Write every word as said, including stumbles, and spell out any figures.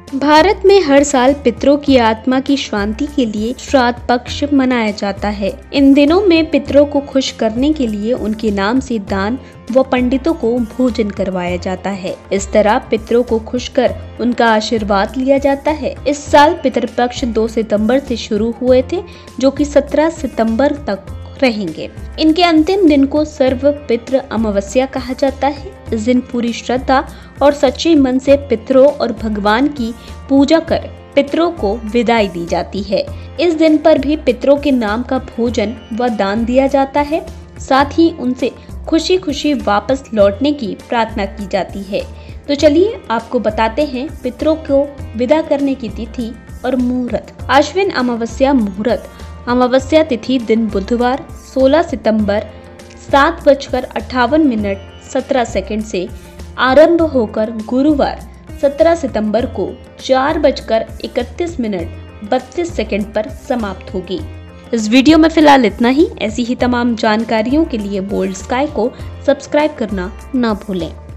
भारत में हर साल पितरों की आत्मा की शांति के लिए श्राद्ध पक्ष मनाया जाता है। इन दिनों में पितरों को खुश करने के लिए उनके नाम से दान व पंडितों को भोजन करवाया जाता है। इस तरह पितरों को खुश कर उनका आशीर्वाद लिया जाता है। इस साल पितृपक्ष दो सितंबर से शुरू हुए थे, जो कि सत्रह सितंबर तक रहेंगे। इनके अंतिम दिन को सर्व पितृ अमावस्या कहा जाता है। इस दिन पूरी श्रद्धा और सच्चे मन से पितरों और भगवान की पूजा कर पितरों को विदाई दी जाती है। इस दिन पर भी पितरों के नाम का भोजन व दान दिया जाता है। साथ ही उनसे खुशी खुशी वापस लौटने की प्रार्थना की जाती है। तो चलिए आपको बताते हैं पितरों को विदा करने की तिथि और मुहूर्त। आश्विन अमावस्या मुहूर्त। अमावस्या तिथि दिन बुधवार सोलह सितंबर सात बजकर अट्ठावन मिनट सत्रह सेकंड से आरंभ होकर गुरुवार सत्रह सितंबर को चार बजकर इकतीस मिनट बत्तीस सेकंड पर समाप्त होगी। इस वीडियो में फिलहाल इतना ही। ऐसी ही तमाम जानकारियों के लिए बोल्ड स्काई को सब्सक्राइब करना ना भूलें।